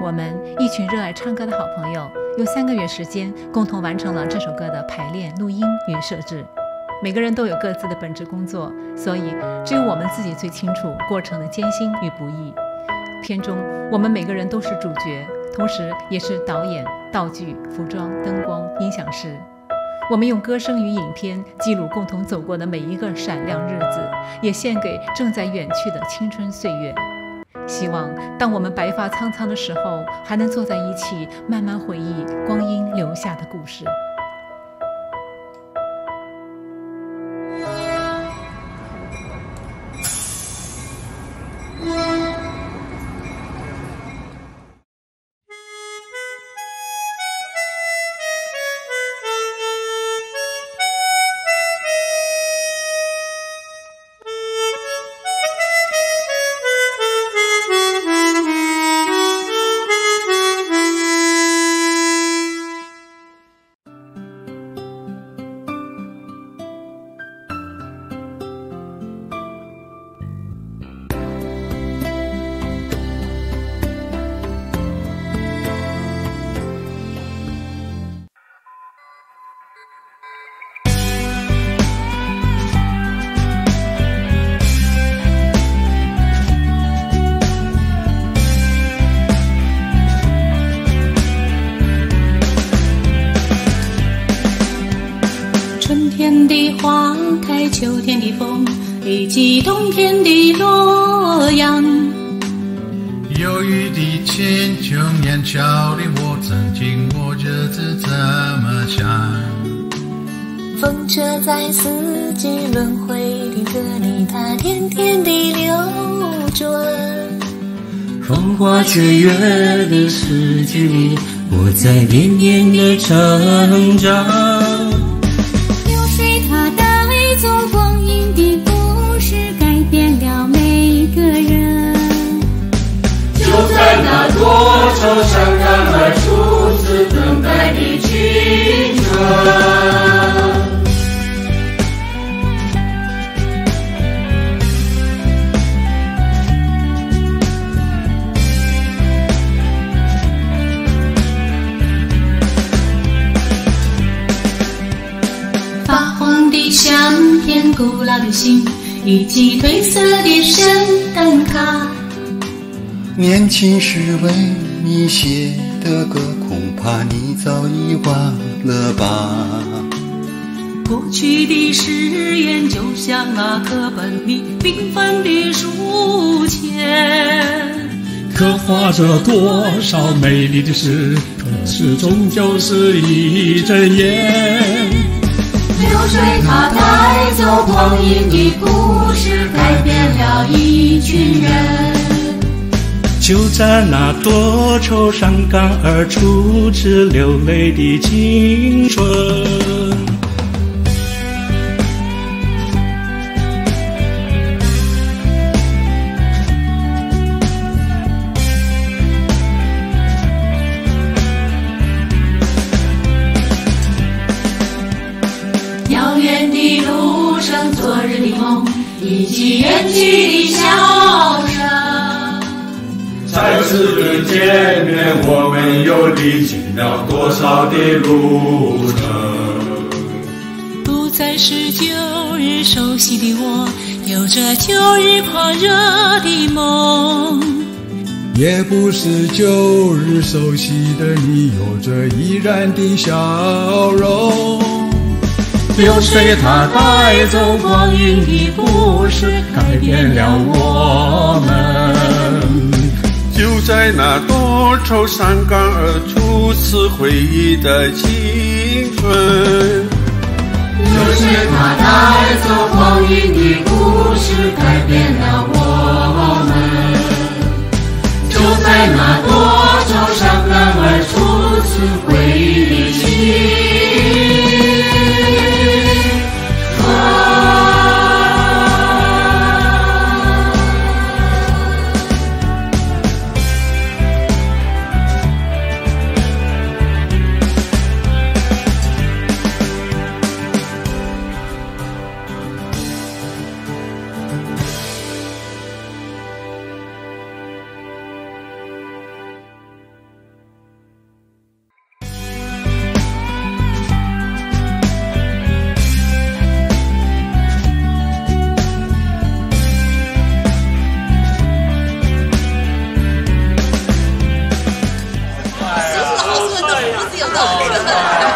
我们一群热爱唱歌的好朋友，用3个月时间共同完成了这首歌的排练、录音与摄制。每个人都有各自的本职工作，所以只有我们自己最清楚过程的艰辛与不易。片中我们每个人都是主角，同时也是导演、道具、服装、灯光、音响师。我们用歌声与影片记录共同走过的每一个闪亮日子，也献给正在远去的青春岁月。希望当我们白发苍苍的时候，还能坐在一起慢慢回忆光阴留下的故事。 春天的花开，秋天的风，以及冬天的洛阳。 忧郁的千秋年少的我，曾经过日子怎么想？ 风车在四季轮回的歌里，它甜甜地流转。 风花雪月的世界里，我在年年的成长。 走光阴的故事，改变了每个人。 就在那多愁善感而初次等待的青春。 发黄的相片，古老的信，以及褪色的圣诞卡。 年轻时为你写的歌，恐怕你早已忘了吧。 过去的誓言，就像那课本里缤纷的书签， 刻画着多少美丽的诗，可是终究是一阵烟。 流水它带走光阴的故事，改变了一群人。 就在那多愁善感而初次流泪的青春。 遥远的路上，昨日的梦，以及远去的笑声。 再次的见面，我们又历经了多少的路程？ 不再是旧日熟悉的我，有着旧日狂热的梦。 也不是旧日熟悉的你，有着依然的笑容。 流水它带走光阴的故事，改变了我们。 就在那多愁善感而初次回忆的青春。 流水它带走光阴的故事，改变了我们。就在那多愁善感而初次回忆的青春。 道的那个。